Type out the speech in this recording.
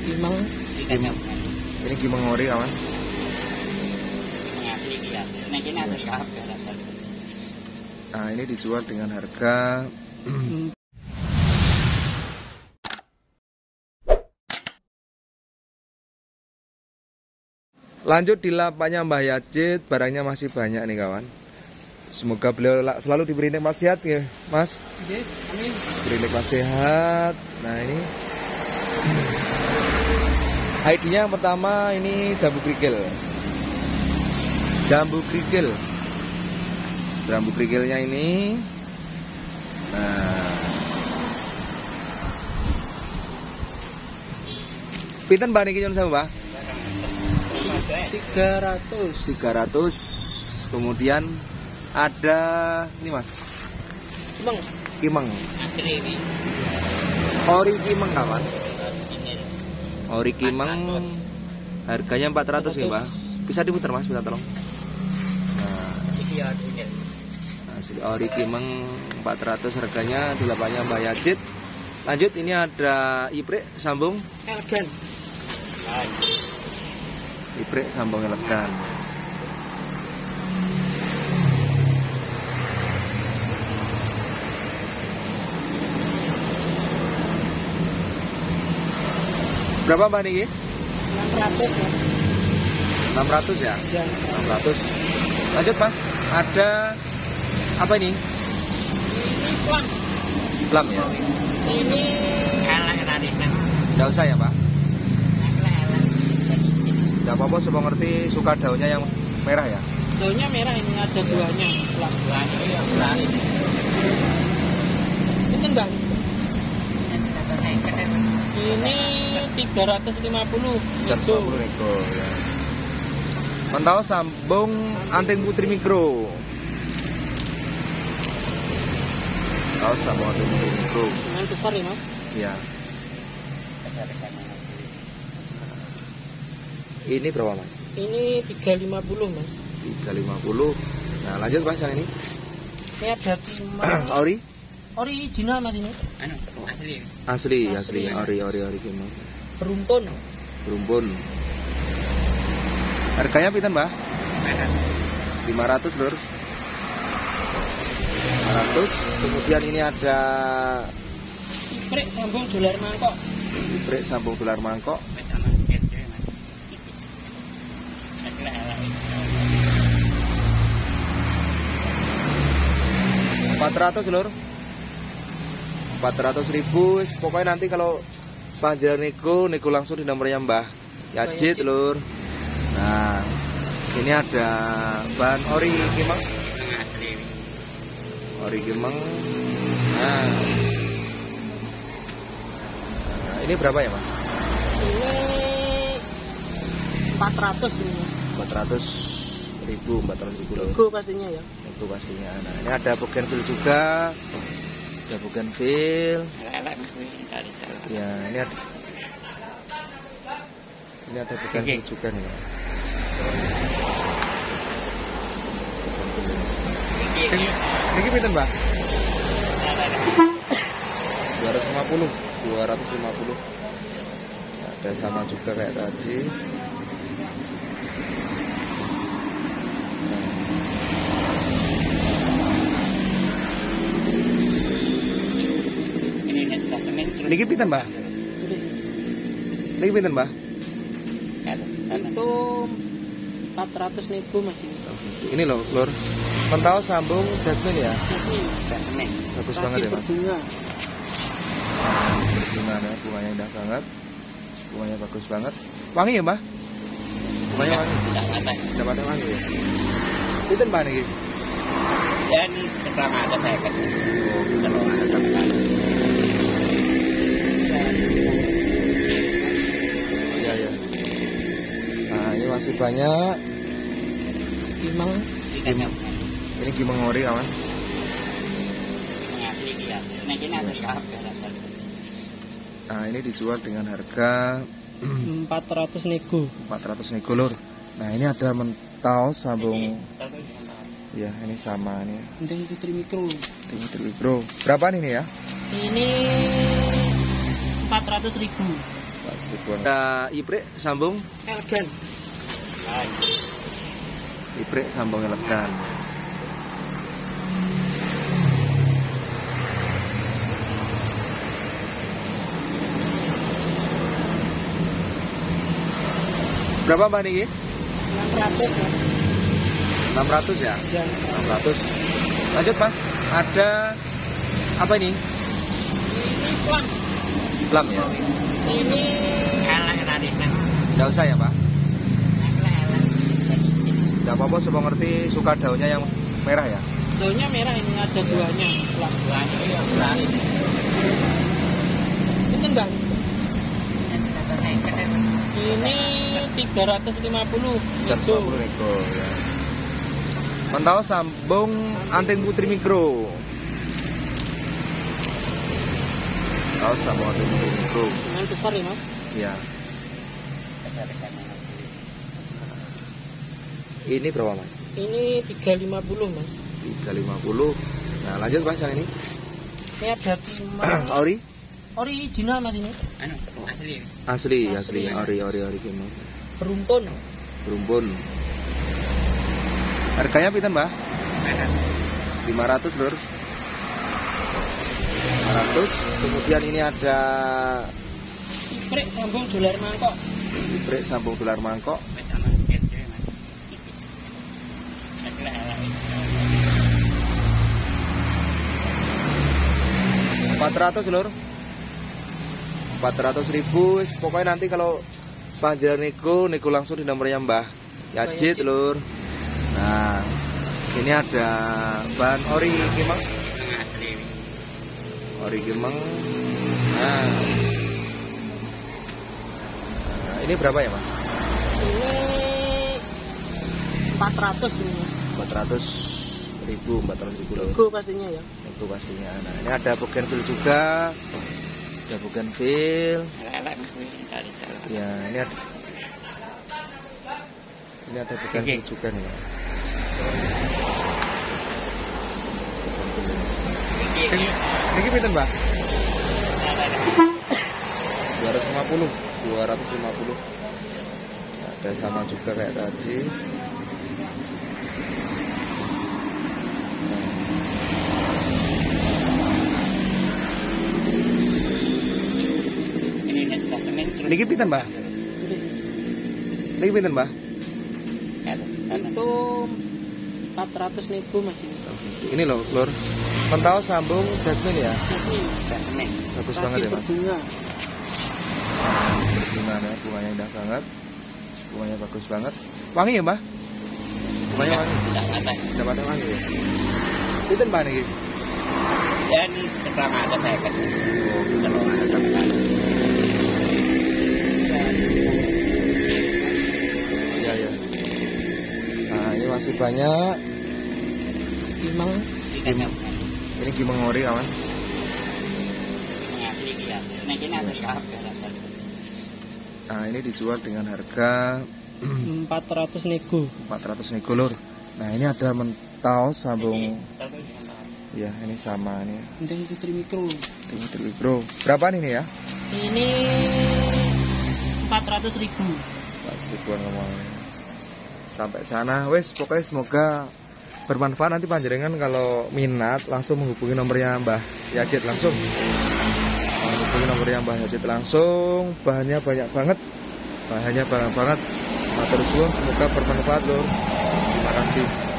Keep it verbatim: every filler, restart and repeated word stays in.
Kimeng. Kimeng. Ini kimeng ori kawan. Nah ini dijual dengan harga lanjut di lapaknya Mbah Yajid. Barangnya masih banyak nih kawan. Semoga beliau selalu diberi nikmat sehat ya Mas. Amin. Diberi nikmat sehat. Nah ini I D-nya yang pertama ini jambu kerikil. Jambu kerikil. Jambu kerikilnya ini. Nah. Pinten Mbak niki nyuwun sewu, Mbak? tiga ratus. tiga ratus. Kemudian ada ini Mas. Kimeng. Kimeng. Ori kimeng kawan. Ori kimeng harganya empat ratus ya Mbak. Bisa diputar Mas, bisa tolong. Nah, nah ori kimeng empat ratus harganya di lapaknya Mbah Yajid. Lanjut ini ada iprek sambung Elegan. Iprek sambung elegan. Berapa Mbak niki? enam ratus Mas. enam ratus ya? Ya. enam ratus. Lanjut Mas, ada apa ini? Ini flam. Flam ya? Ini elek tadi kan. Enggak usah ya Pak? Elek-elek. Enggak apa-apa, coba ngerti suka daunnya yang merah ya? Daunnya merah, ini ada buahnya. Flam. Buahnya yang lari. Itu enggak. Ini tiga ratus lima puluh. tiga ratus lima puluh nego ya. Mantau sambung anting putri mikro. Mantau sambung anting putri mikro. Yang besar ya Mas? Iya. Ini berapa Mas? Ini tiga ratus lima puluh Mas. tiga ratus lima puluh. Nah lanjut Mas yang ini. Ini ada kimeng. Ori? Original Mas ini. Anu, asli. Asli, asli, Asli. ori, ori, ori kimeng. Berumpun. Berumpun. Harganya pinten Mbah? lima ratus lur. lima ratus. Kemudian ini ada Iprek sambung dolar mangkok. iprek sambung dolar mangkok. empat ratus lur. empat ratus ribu. Pokoknya nanti kalau panjang nego, nego langsung di nomornya Mbah Yajid lur. Nah, ini ada bahan ori kimeng. Ori kimeng. Nah. Nah, ini berapa ya Mas? Ini empat ratus ini Mas. empat ratus ribu, empat ratus ribu lur. Nego pastinya ya. Nego pastinya. Nah, ini ada bougainville juga. Ada bougainville. Ya, ini ada ini ada bougainville juga nih. Sing niki pinten, Mbak? dua ratus lima puluh. dua ratus lima puluh. Ada sama juga kayak tadi. Niki pinten, Mbak? Niki pinten, Mbak? Itu empat ratus ribu Mas ini. Ini loh, Lur. Pentau sambung jasmine ya? Jasmine. Jasmine. Bagus banget ya, Mas. Berbunga. Berbunga ya, bunganya indah banget. Bunganya bagus banget. Wangi ya, Mbak? Bunganya wangi. Tidak ada wangi ya. Pinten, Mbak niki? Ya ini pertama ada saya kan. Oh, kalau saya ya ya. Nah ini masih banyak. Kimeng. Kimeng. Ini kimeng ori kawan. Asli dia. Nah ini asli apa? Nah ini dijual dengan harga empat ratus nego. empat ratus nego lur. Nah ini ada mentau sambung. Ya ini sama nih. Anting putri mikro. Ini dulu bro. Berapaan ini ya? Ini empat ratus ribu. empat ribuan. Ada iprek sambung elegan. iprek sambung elegan. Berapa Mbak Niki? enam ratus mas. enam ratus ya? Ya. enam ratus. Lanjut Mas, ada apa ini? Ini flam. Flam ya? Ini Elek tadi kan. Nggak usah ya Pak? Elek elek. Nggak apa-apa, supaya ngerti suka daunnya yang merah ya? daunnya merah, ini ada buahnya. Flam. Buahnya itu yang berani. Itu enggak. Ini tiga ratus lima puluh. tiga ratus lima puluh nego ya. Mantau sambung anting putri mikro. Mantau sambung anting putri mikro. Yang besar ya mas. Ya. Ini berapa Mas? Ini tiga ratus lima puluh mas. tiga ratus lima puluh. Nah lanjut Mas yang ini. Ini ada timah. Ori? Original mas ini. Anu, asli. Asli, asli, Asli. ori, ori, ori gimana? Berumpun. Berumpun. Harganya pinten Mbah? lima ratus lur. lima ratus. Kemudian ini ada Iprek sambung dolar mangkok. iprek sambung dolar mangkok. Sama sedikit deh, Mas. Elek elek. empat ratus lur. empat ratus ribu. Pokoknya nanti kalau panjang nego, nego langsung di nomornya Mbah Yajid lur. Nah, ini ada bahan ori gimang. Asli. Ori gimang. Nah. Nah, ini berapa ya Mas? Ini empat ratus ini mas. empat ratus ribu, empat ratus ribu lur. Nego pastinya ya. Itu pastinya. Nah, ini ada bougainville juga. Ada bougainville. Elek elek Mas. Tadi salah. Ya, ini ada ini ada bougainville juga nih. Ya. Sing niki pinten, Mbak? dua ratus lima puluh. dua ratus lima puluh. Ada sama juga kayak tadi. Ini kan sudah semen terus. Niki pinten, Mbak? Niki pinten, Mbak? Itu empat ratus nego mas ini. Ini loh, Lur. Pentau sambung jasmine ya. Jasmine. Sudah semen. Bagus banget Rajin ya, Mas. berbunga. Gimana? Bunganya indah banget. Bunganya bagus banget. Wangi ya, Mbak? Bunganya wangi. Tidak ada. Tidak ada wangi ya. Pinten, Mbak niki? Dan pertama ada saya kan. Oh, Kalau saya kan. iya ya. Nah, ini masih banyak. Memang Ini gimeng ori kawan. Asli dia. Nah, ini asli apa? Nah, ini dijual dengan harga empat ratus nego. empat ratus nego lur. Nah, ini ada mentau sambung. Ya, ini sama ini. Anting putri mikro. Ini dulu, bro. Berapaan ini ya? Ini empat ratus ribu. empat ribuan ngomongnya. Sampai sana, wes pokoknya semoga bermanfaat. Nanti panjenengan kalau minat langsung menghubungi nomornya Mbah Yajid langsung. Menghubungi nomornya Mbah Yajid langsung. Bahannya banyak banget. Bahannya banyak banget. Matur suwun, semoga bermanfaat lur. Terima kasih.